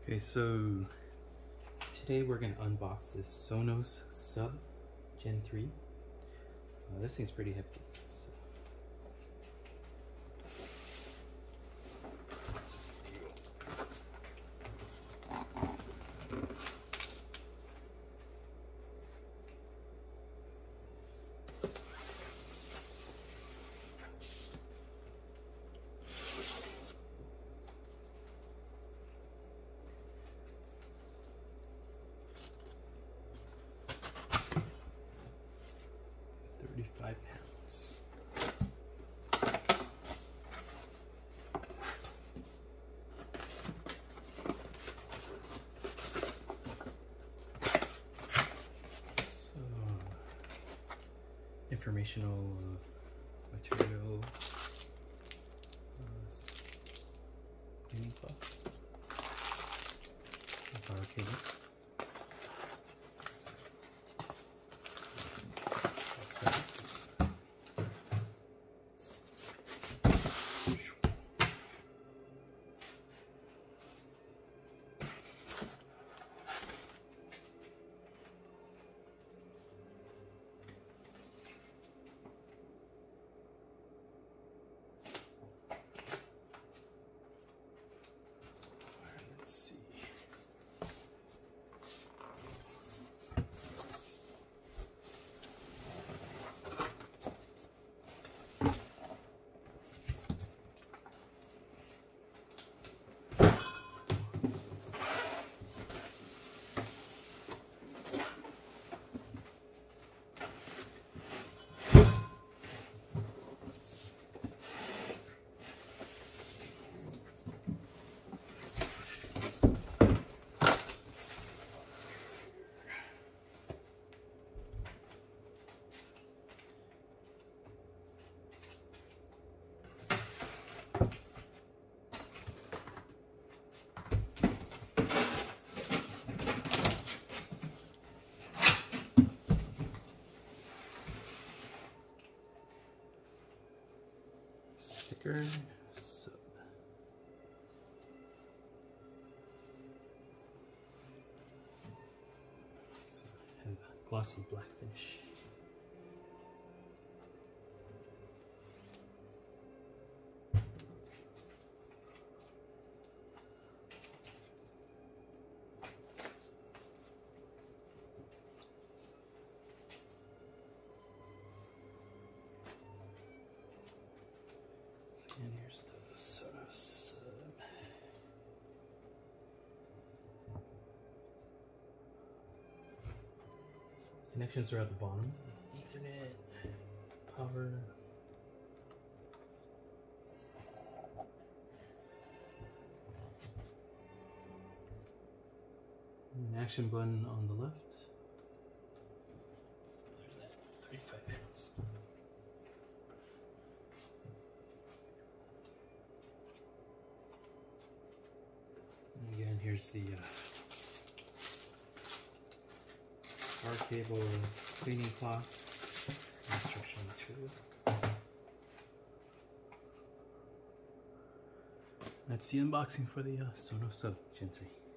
Okay, so today we're going to unbox this Sonos Sub Gen 3. This thing's pretty hefty. So. £35. So, informational material, cleaning cloth, power cable. Sticker Sub. So it has a glossy black finish. And here's the Sonos Sub. Connections are at the bottom. Ethernet, power. An action button on the left. Look at that, £35. Again, here's the power cable, cleaning cloth, instruction material. That's the unboxing for the Sonos Sub Gen 3.